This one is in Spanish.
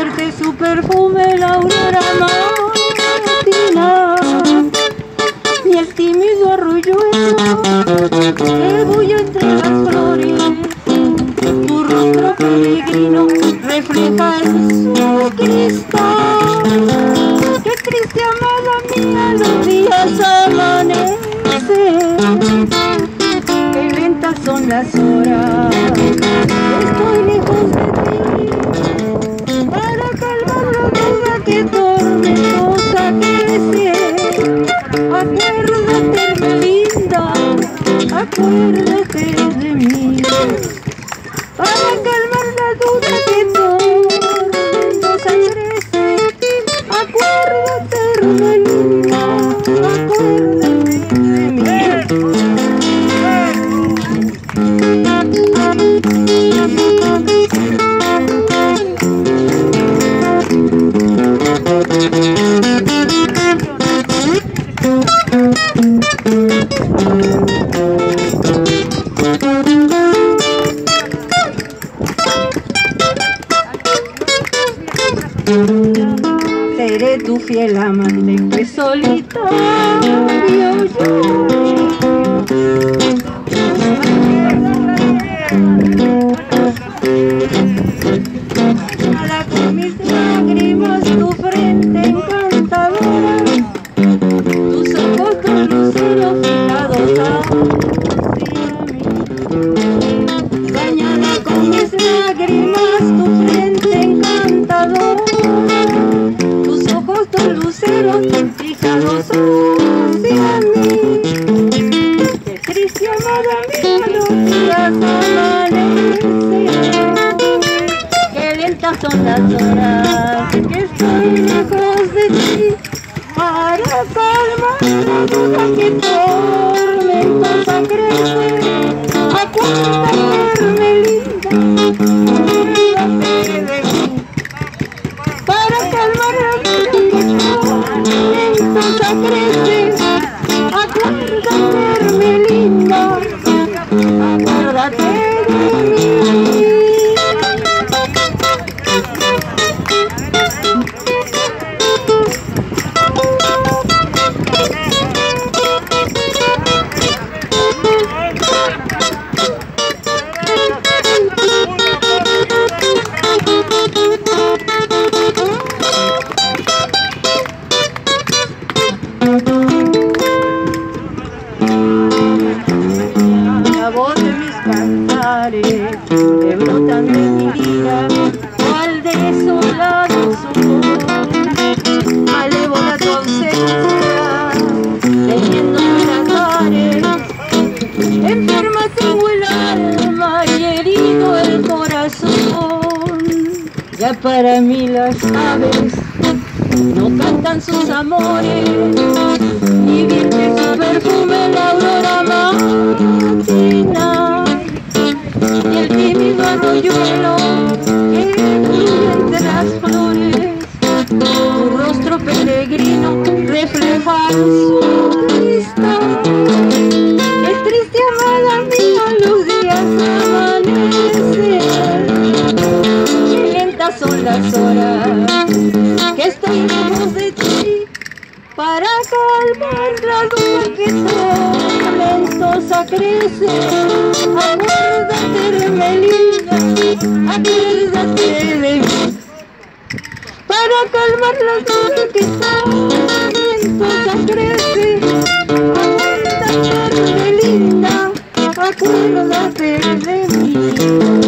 vierte su perfume la aurora matina, y el tímido arroyuelo que bulle entre las flores. Tu rostro peregrino refleja en su cristal. Qué triste, amada mía, los días amanecen, qué lentas son las horas. Estoy lejos de ti para calmar la duda que tormentosa crece. Acuérdate, linda, acuérdate de mí, para calmar la duda que tormentosa crece. Acuérdate, linda, acuérdate de mí. Seré tu fiel amante, pues solitario yo. Nada con mis lágrimas, tu frente encantadora, tus ojos con lucero fijados hacia mí. Bañada con mis lágrimas, tu frente encantadora, tus ojos con lucero fijados hacia mí. Qué triste, amada mía, los días amanecen, qué lentas son las horas, que estoy lejos de ti para calmar la duda que tormentosa crece. Acuérdate, linda, acuérdate de mí, para calmar la duda que tormentosa crece. Acuérdate, linda, acuérdate de mí. La voz de mis cantares que brotan de mi vida, cual desolado sol. Malévola tu ausencia, leyendo mis altares. Enferma tengo el alma y herido el corazón. Ya para mí las aves no cantan sus amores, ni vierte su perfume la aurora matina, y el tímido arroyuelo que brilla entre las flores. Tu rostro peregrino refleja su cristal. Es triste, amada mía, los días amanecen, qué lentas son las horas, que estoy lejos de ti para calmar la duda que tormentosa crece. Acuérdate, Melina, acuérdate de mí, para calmar la duda que tormentosa crece. Acuérdate, Melina, acuérdate de mí.